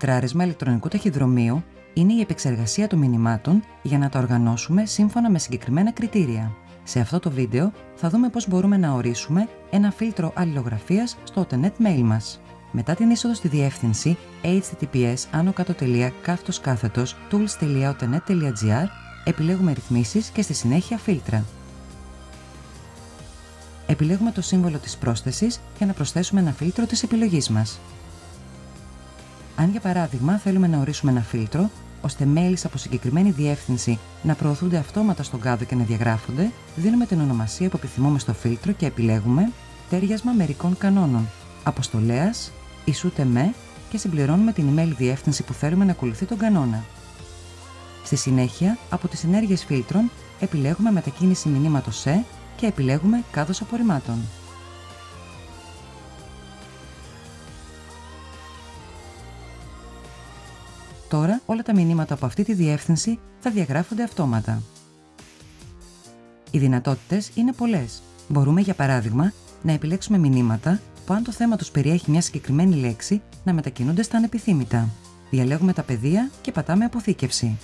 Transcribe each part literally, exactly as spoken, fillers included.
φιλτράρισμα ηλεκτρονικού ταχυδρομείου είναι η επεξεργασία των μηνυμάτων για να τα οργανώσουμε σύμφωνα με συγκεκριμένα κριτήρια. Σε αυτό το βίντεο θα δούμε πώς μπορούμε να ορίσουμε ένα φίλτρο αλληλογραφίας στο Otenet Mail μας. Μετά την είσοδο στη διεύθυνση https άνω κάτω τελεία κάθετος κάθετος tools τελεία otenet τελεία gr επιλέγουμε ρυθμίσεις και στη συνέχεια φίλτρα. Επιλέγουμε το σύμβολο της πρόσθεσης για να προσθέσουμε ένα φίλτρο της επιλογής μας. Αν για παράδειγμα θέλουμε να ορίσουμε ένα φίλτρο, ώστε mails από συγκεκριμένη διεύθυνση να προωθούνται αυτόματα στον κάδο και να διαγράφονται, δίνουμε την ονομασία που επιθυμούμε στο φίλτρο και επιλέγουμε τέριασμα μερικών κανόνων, αποστολέας, ισούται με και συμπληρώνουμε την email διεύθυνση που θέλουμε να ακολουθεί τον κανόνα. Στη συνέχεια, από τις ενέργειες φίλτρων, επιλέγουμε μετακίνηση μηνύματος σε και επιλέγουμε κάδος απορριμμάτων. Τώρα όλα τα μηνύματα από αυτή τη διεύθυνση θα διαγράφονται αυτόματα. Οι δυνατότητες είναι πολλές. Μπορούμε για παράδειγμα να επιλέξουμε μηνύματα που αν το θέμα τους περιέχει μια συγκεκριμένη λέξη να μετακινούνται στα ανεπιθύμητα. Διαλέγουμε τα πεδία και πατάμε αποθήκευση.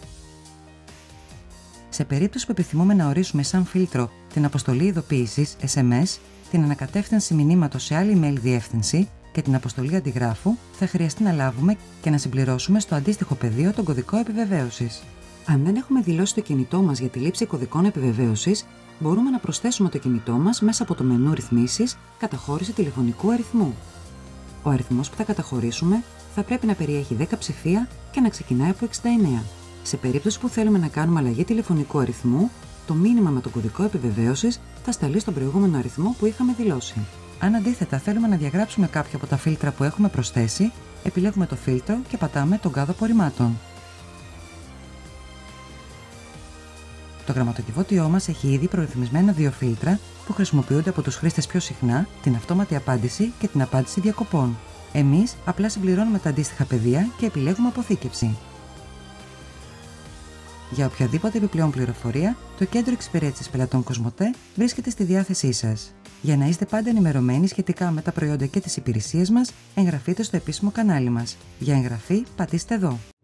Σε περίπτωση που επιθυμούμε να ορίσουμε σαν φίλτρο την αποστολή ειδοποίησης ες εμ ες, την ανακατεύθυνση μηνύματος σε άλλη email διεύθυνση και την αποστολή αντιγράφου, θα χρειαστεί να λάβουμε και να συμπληρώσουμε στο αντίστοιχο πεδίο τον κωδικό επιβεβαίωσης. Αν δεν έχουμε δηλώσει το κινητό μας για τη λήψη κωδικών επιβεβαίωσης, μπορούμε να προσθέσουμε το κινητό μας μέσα από το μενού ρυθμίσεις καταχώρηση τηλεφωνικού αριθμού. Ο αριθμός που θα καταχωρήσουμε θα πρέπει να περιέχει δέκα ψηφία και να ξεκινάει από εξήντα εννέα. Σε περίπτωση που θέλουμε να κάνουμε αλλαγή τηλεφωνικού αριθμού, το μήνυμα με τον κωδικό επιβεβαίωσης θα σταλεί στον προηγούμενο αριθμό που είχαμε δηλώσει. Αν αντίθετα θέλουμε να διαγράψουμε κάποιο από τα φίλτρα που έχουμε προσθέσει, επιλέγουμε το φίλτρο και πατάμε τον κάδο απορριμμάτων. Το γραμματοκιβώτιό μας έχει ήδη προρυθμισμένα δύο φίλτρα που χρησιμοποιούνται από τους χρήστες πιο συχνά, την αυτόματη απάντηση και την απάντηση διακοπών. Εμείς απλά συμπληρώνουμε τα αντίστοιχα πεδία και επιλέγουμε αποθήκευση. Για οποιαδήποτε επιπλέον πληροφορία, το Κέντρο Εξυπηρέτησης Πελατών Κοσμοτέ βρίσκεται στη διάθεσή σας. Για να είστε πάντα ενημερωμένοι σχετικά με τα προϊόντα και τις υπηρεσίες μας, εγγραφείτε στο επίσημο κανάλι μας. Για εγγραφή, πατήστε εδώ.